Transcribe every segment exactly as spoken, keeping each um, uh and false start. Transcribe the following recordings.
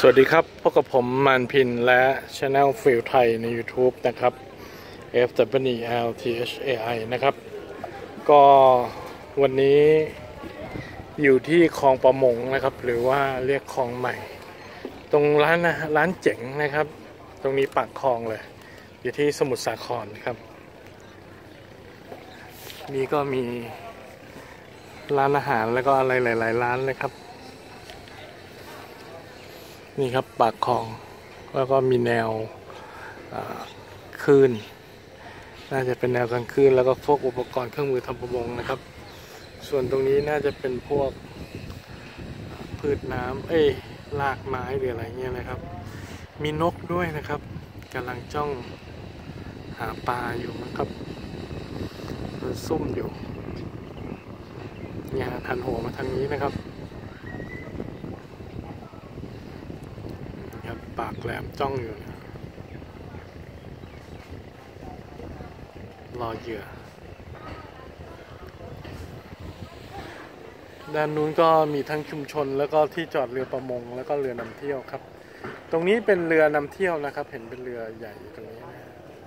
สวัสดีครับพบกับผมมันพินและ Channel ฟิลไทยใน YouTube นะครับ F W L T H A I นะครับก็วันนี้อยู่ที่คลองประมงนะครับหรือว่าเรียกคลองใหม่ตรงร้านนะร้านเจ๋งนะครับตรงนี้ปากคลองเลยอยู่ที่สมุทรสาครครับนี่ก็มีร้านอาหารแล้วก็อะไรหลายๆร้านเลยครับนี่ครับปากคลองแล้วก็มีแนวคลื่นน่าจะเป็นแนวกลางคืนแล้วก็พวกอุปกรณ์เครื่องมือทำประมงนะครับส่วนตรงนี้น่าจะเป็นพวกพืชน้ำเอ้ยรากไม้หรืออะไรเงี้ยนะครับมีนกด้วยนะครับกำลังจ้องหาปลาอยู่นะครับมันซุ่มอยู่เนี่ยหันหัวมาทางนี้นะครับปากแหลมจ้องอยู่รอเหยื่อด้านนู้นก็มีทั้งชุมชนแล้วก็ที่จอดเรือประมงแล้วก็เรือนำเที่ยวครับตรงนี้เป็นเรือนำเที่ยวนะครับเห็นเป็นเรือใหญ่ตรงนี้นะ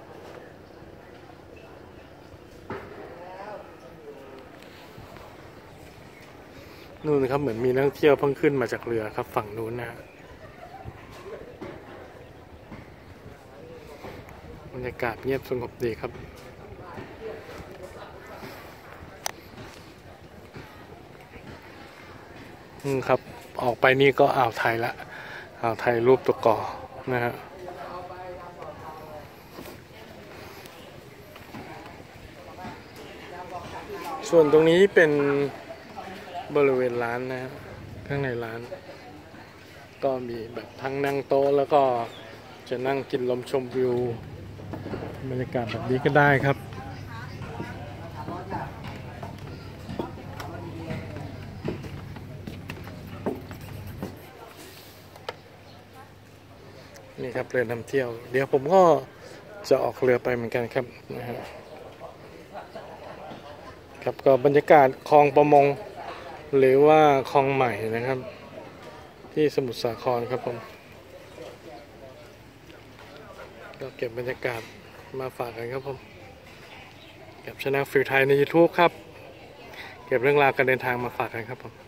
นู่นครับเหมือนมีนักท่องเที่ยวเพิ่งขึ้นมาจากเรือครับฝั่งนู้นนะบรรยากาศเงียบสงบดีครับอืมครับออกไปนี่ก็อ่าวไทยละอ่าวไทยรูปตัวก่อนะฮะส่วนตรงนี้เป็นบริเวณร้านนะฮะข้างในร้านก็มีแบบทั้งนั่งโต๊ะแล้วก็จะนั่งกินลมชมวิวบรรยากาศแบบนี้ก็ได้ครับนี่ครับเรือนำเที่ยวเดี๋ยวผมก็จะออกเรือไปเหมือนกันครับนะฮะครับก็บรรยากาศคลองประมงหรือว่าคลองใหม่นะครับที่สมุทรสาครครับผมก็เก็บบรรยากาศมาฝากกันครับผมกับช่องฟิลไทยใน YouTube ครับเก็บเรื่องราวการเดินทางมาฝากกันครับผม